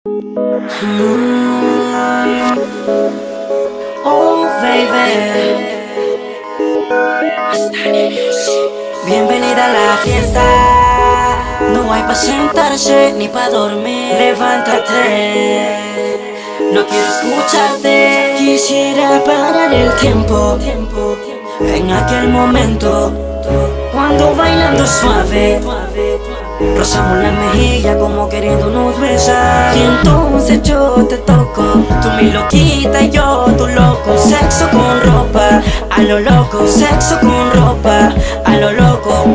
Oh, baby. Bienvenida a la fiesta. No hay pa' sentarse ni pa' dormir. Levántate, no quiero escucharte. Quisiera parar el tiempo en aquel momento, cuando bailando suave rozamos la mejilla como queriéndonos besar. Y entonces yo te toco, tú mi loquita y yo tu loco. Sexo con ropa, a lo loco. Sexo con ropa, a lo loco.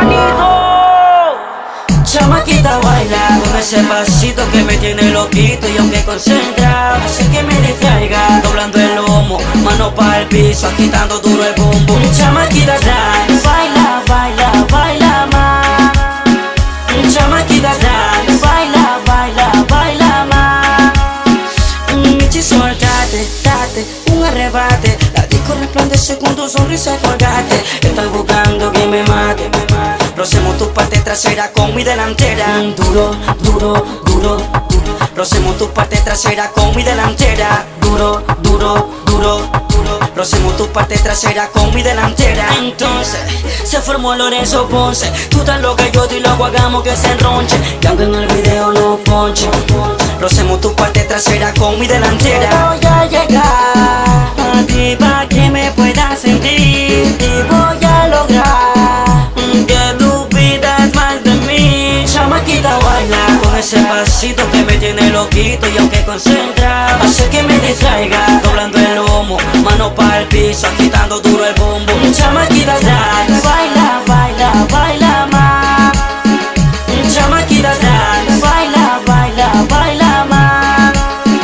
Chamaquita baila con ese pasito que me tiene loquito y aunque concentra hace que me distraiga. Doblando el lomo, mano para el piso, agitando duro el bum bum. Chamaquita dance, baila, baila, baila más. Chamaquita dance, baila, baila, baila más. Michi, soltate, date un arrebate. La disco resplandece con tu sonrisa, colgate. Estoy buscando que me mate. Rocemos tu parte trasera con mi delantera. Duro, duro, duro, duro. Rocemos tu parte trasera con mi delantera. Duro, duro, duro, duro. Rocemos tu parte trasera con mi delantera. Entonces se formó Lorenzo Ponce. Tú estás loca, yo estoy loco, hagamos que se enronche. Y aunque en el video no ponche, rocemos tu parte trasera con mi delantera. Voy a llegar a ti pa' que me puedas sentir. Y voy a lograr que tú pidas más de mí. Chamaquita baila con ese pasito que me tiene loquito y aunque concentra hace que me distraiga. Doblando el lomo, mano para el piso, agitando duro el bum bum. Chamaquita dance, baila, baila, baila más. Chamaquita dance, baila, baila, baila más.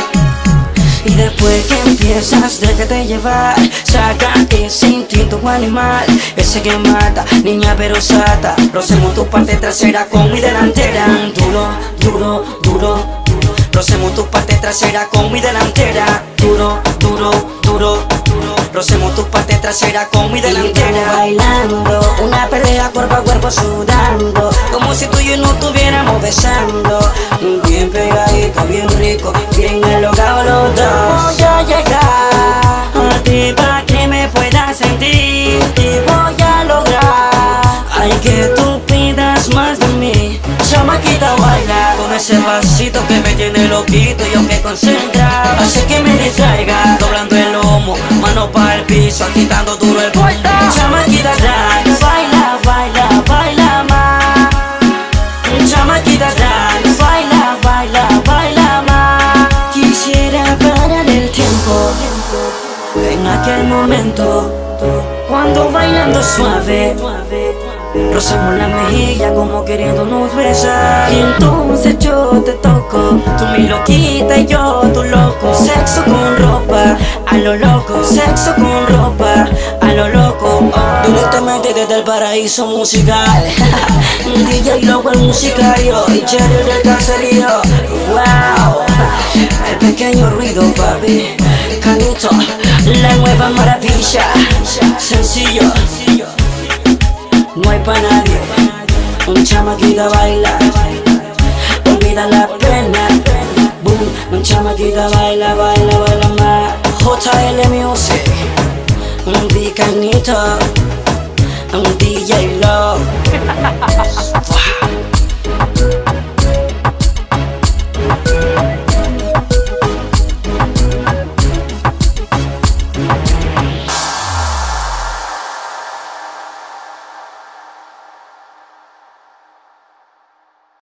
Y después que empiezas, déjate llevar. Saca ese instinto animal, ese que mata, niña pero sata. Rocemos tu parte trasera con mi delantera. Duro, duro, duro, duro. Rocemos tu parte trasera con mi delantera. Duro, duro, duro, duro. Rocemos tu parte trasera con mi delantera. Bailando, una pelea cuerpo a cuerpo sudando, como si tú y yo no estuviéramos besando. Bien pegadito, bien rico, bien enlogados los dos. Voy a llegar a ti pa' que me puedas sentir. Y voy a lograr, ay, que tú pidas más de mí. Chamaquita baila con ese pasito que me tiene loquito y aunque concentra hace que me distraiga. Doblando el lomo, mano para el piso, agitando duro el bum. Chamaquita dance, baila, baila, baila más. Chamaquita dance, baila, baila, baila más. Quisiera parar el tiempo en aquel momento, cuando bailando suave rozamos la mejilla como queriéndonos besar. Y entonces yo te toco, tú mi loquita y yo tu loco. Sexo con ropa, a lo loco. Sexo con ropa, a lo loco. Directamente desde el paraíso musical. DJ Loco el musicario y Cherry del caserío. Wow, el pequeño ruido, papi. Canito, la nueva maravilla. Sencillo, no hay pa' nadie. Un chamaquita baila, olvida la pena. Boom, un chamaquita baila, baila, baila más. JL Music, un Canito, un DJ Love.